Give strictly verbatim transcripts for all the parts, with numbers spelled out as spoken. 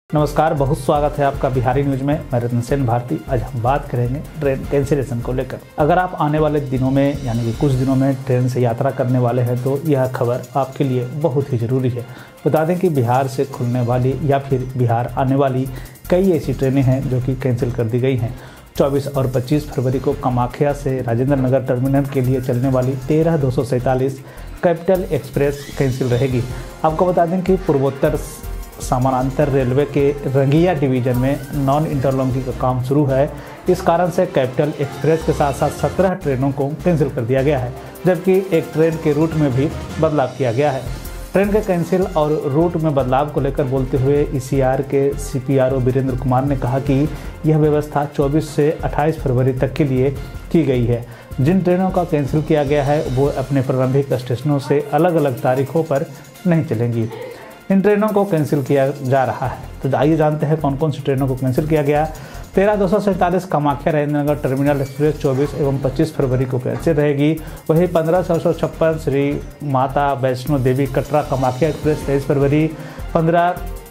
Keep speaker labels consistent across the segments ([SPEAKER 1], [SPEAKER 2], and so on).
[SPEAKER 1] नमस्कार, बहुत स्वागत है आपका बिहारी न्यूज में। मैं रतन सेन भारती। आज हम बात करेंगे ट्रेन कैंसिलेशन को लेकर। अगर आप आने वाले दिनों में यानी कि कुछ दिनों में ट्रेन से यात्रा करने वाले हैं तो यह खबर आपके लिए बहुत ही ज़रूरी है। बता दें कि बिहार से खुलने वाली या फिर बिहार आने वाली कई ऐसी ट्रेनें हैं जो कि कैंसिल कर दी गई हैं। चौबीस और पच्चीस फरवरी को कामाख्या से राजेंद्र नगर टर्मिनल के लिए चलने वाली तेरह दो सौ सैंतालीस कैपिटल एक्सप्रेस कैंसिल रहेगी। आपको बता दें कि पूर्वोत्तर समानांतर रेलवे के रंगिया डिवीजन में नॉन इंटरलॉकिंग का काम शुरू है। इस कारण से कैपिटल एक्सप्रेस के साथ साथ सत्रह ट्रेनों को कैंसिल कर दिया गया है, जबकि एक ट्रेन के रूट में भी बदलाव किया गया है। ट्रेन के कैंसिल और रूट में बदलाव को लेकर बोलते हुए ई सी आर के C P R O Virendra Kumar ने कहा कि यह व्यवस्था चौबीस से अट्ठाईस फरवरी तक के लिए की गई है। जिन ट्रेनों का कैंसिल किया गया है वो अपने प्रारंभिक स्टेशनों से अलग अलग तारीखों पर नहीं चलेंगी। इन ट्रेनों को कैंसिल किया जा रहा है। तो आइए जानते हैं कौन कौन सी ट्रेनों को कैंसिल किया गया। तेरह दो सौ सैंतालीस कामाख्या राजेंद्र नगर टर्मिनल एक्सप्रेस चौबीस एवं पच्चीस फरवरी को कैंसिल रहेगी। वहीं पंद्रह छः सौ छप्पन श्री माता वैष्णो देवी कटरा कामाख्या एक्सप्रेस तेईस फरवरी, पंद्रह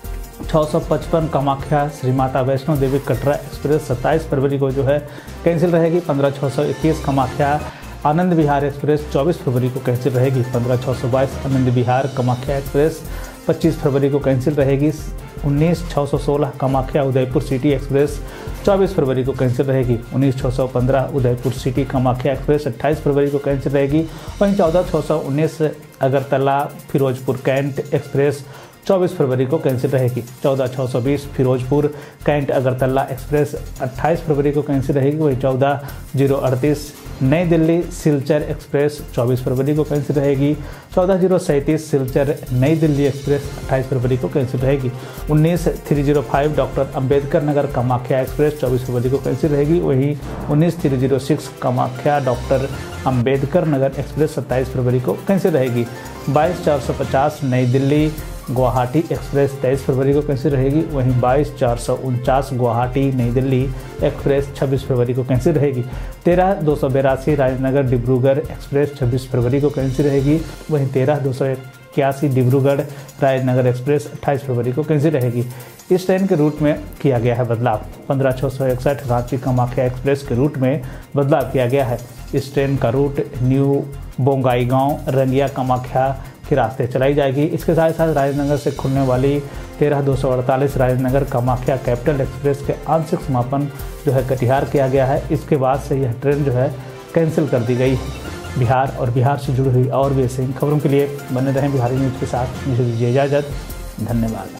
[SPEAKER 1] छः सौ पचपन कामाख्या श्री माता वैष्णो देवी कटरा एक्सप्रेस सत्ताईस फरवरी को जो है कैंसिल रहेगी। पंद्रह छः सौ इक्कीस कामाख्या आनंद विहार एक्सप्रेस चौबीस फरवरी को कैंसिल रहेगी। पंद्रह छः सौ बाईस आनंद विहार कामाख्या एक्सप्रेस पच्चीस फरवरी को कैंसिल रहेगी। उन्नीस छः सौ सोलह कामाख्या उदयपुर सिटी एक्सप्रेस चौबीस फरवरी को कैंसिल रहेगी। उन्नीस छः सौ पंद्रह उदयपुर सिटी कामाख्या एक्सप्रेस अट्ठाईस फरवरी को कैंसिल रहेगी। वहीं चौदह छः सौ उन्नीस अगरतला फिरोजपुर कैंट एक्सप्रेस चौबीस फरवरी को कैंसिल रहेगी। चौदह छः सौ बीस फिरोजपुर कैंट अगरतला एक्सप्रेस अट्ठाईस फरवरी को कैंसिल रहेगी। वहीं चौदह जीरो अड़तीस नई दिल्ली सिलचर एक्सप्रेस चौबीस फरवरी को कैंसिल रहेगी। चौदह जीरो सैंतीस सिलचर नई दिल्ली एक्सप्रेस अट्ठाईस फरवरी को कैंसिल रहेगी। उन्नीस three zero five doctor Ambedkar Nagar Kamakhya express चौबीस फरवरी को कैंसिल रहेगी। वहीं उन्नीस three zero six Kamakhya doctor Ambedkar Nagar express सत्ताईस फरवरी को कैंसिल रहेगी। बाईस चार सौ पचास नई दिल्ली गुवाहाटी एक्सप्रेस तेईस फरवरी को कैंसिल रहेगी। वहीं बाईस चार सौ उनचास गुवाहाटी नई दिल्ली एक्सप्रेस छब्बीस फरवरी को कैंसिल रहेगी। तेरह दो सौ बेरासी राजनगर डिब्रूगढ़ एक्सप्रेस छब्बीस फरवरी को कैंसिल रहेगी। वहीं तेरह दो सौ इक्यासी डिब्रूगढ़ राजनगर एक्सप्रेस अट्ठाईस फरवरी को कैंसिल रहेगी। इस ट्रेन के रूट में किया गया है बदलाव। पंद्रह छः सौ इकसठ रांची कामाख्या एक्सप्रेस के रूट में बदलाव किया गया है। इस ट्रेन का रूट न्यू बोंगाईगांव रंगिया कामाख्या के रास्ते चलाई जाएगी। इसके साथ साथ राजनगर से खुलने वाली तेरह दो सौ अड़तालीस राजनगर कामाख्या कैपिटल एक्सप्रेस के आंशिक समापन जो है कटिहार किया गया है। इसके बाद से यह ट्रेन जो है कैंसिल कर दी गई है। बिहार और बिहार से जुड़ी हुई और भी ऐसी खबरों के लिए बने रहें बिहारी न्यूज़ के साथ। मुझे दीजिए इजाज़त। धन्यवाद।